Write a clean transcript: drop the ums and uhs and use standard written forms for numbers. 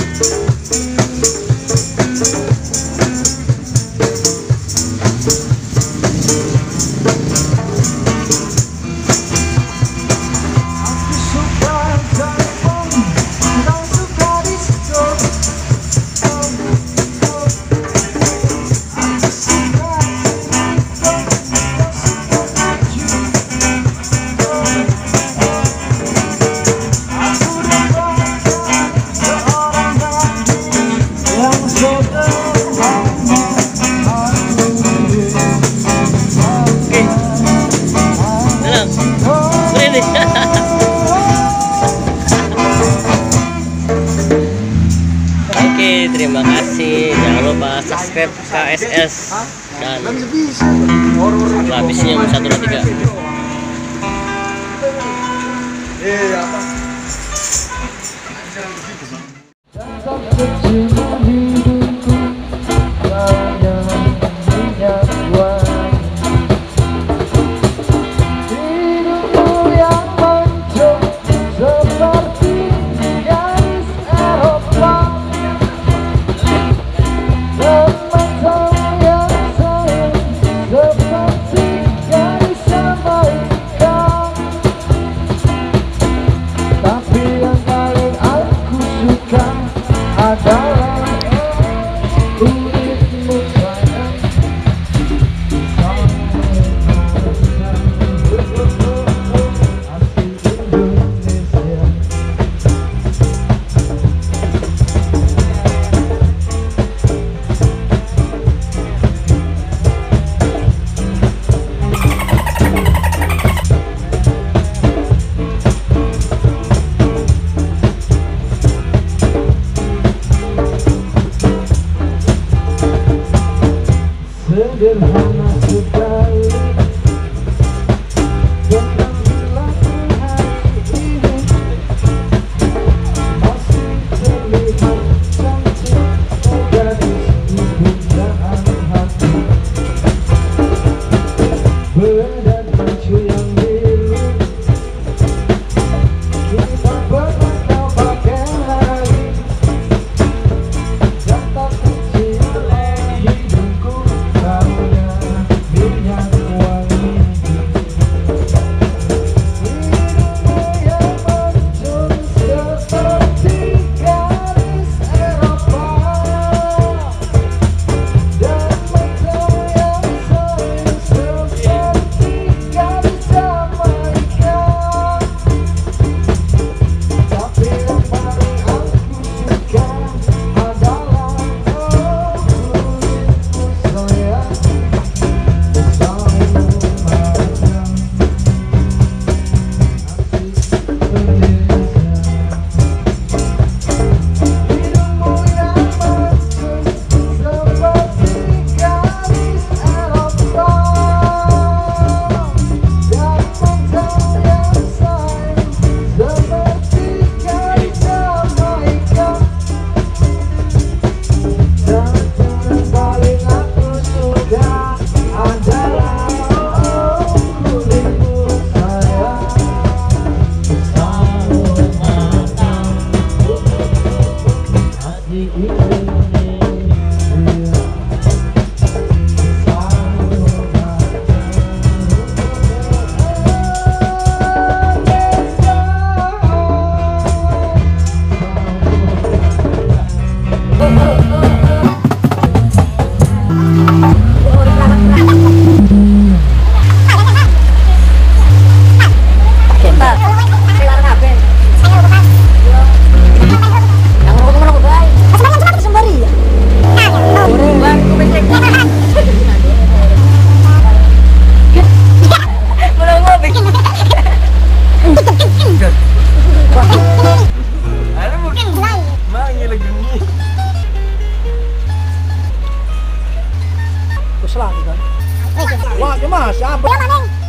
Oke, terima kasih. Jangan lupa subscribe KSS dan habisnya 1 2 3. Sederhana sekali dengan hilangnya hari ini, masih terlihat cantik gadis di pujaan hati. Beda baju yang biru, kini tak pernah kau pakai lagi, dan tak tercium hidungku baunya minyak wangi. Hidungmu yang mancung seperti garis Eropa, dan matamu yang sayang seperti garis Jamaika. Tapi yang paling aku suka adalah kulitmu sayang. Wah, mas, apa?